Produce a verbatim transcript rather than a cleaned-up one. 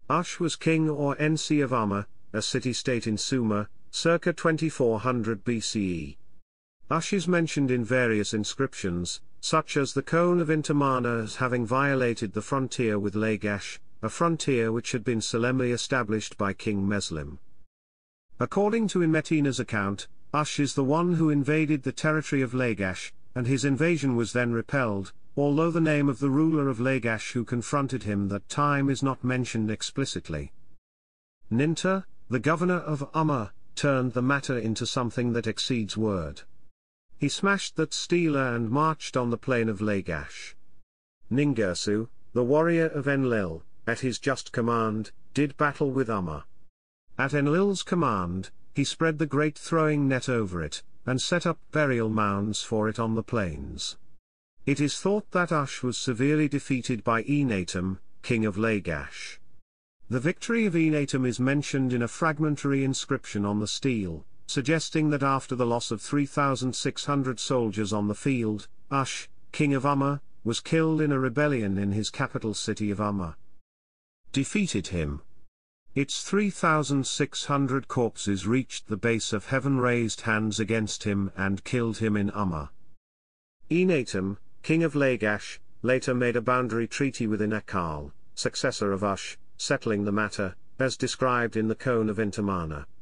Ush was king or ensi of Umma, a city-state in Sumer, circa twenty-four hundred B C E. Ush is mentioned in various inscriptions, such as the Cone of Entemana as having violated the frontier with Lagash, a frontier which had been solemnly established by King Mesilim. According to Inmetina's account, Ush is the one who invaded the territory of Lagash, and his invasion was then repelled, although the name of the ruler of Lagash who confronted him that time is not mentioned explicitly. Ninta, the governor of Umma, turned the matter into something that exceeds word. He smashed that stela and marched on the plain of Lagash. Ningersu, the warrior of Enlil, at his just command, did battle with Umma. At Enlil's command, he spread the great throwing net over it, and set up burial mounds for it on the plains. It is thought that Ush was severely defeated by Enatum, king of Lagash. The victory of Enatum is mentioned in a fragmentary inscription on the stele, suggesting that after the loss of three thousand six hundred soldiers on the field, Ush, king of Umma, was killed in a rebellion in his capital city of Umma. Defeated him. Its three thousand six hundred corpses reached the base of heaven, raised hands against him and killed him in Umma. Enatum, king of Lagash, later made a boundary treaty with Inakal, successor of Ush, settling the matter, as described in the Cone of Entemana.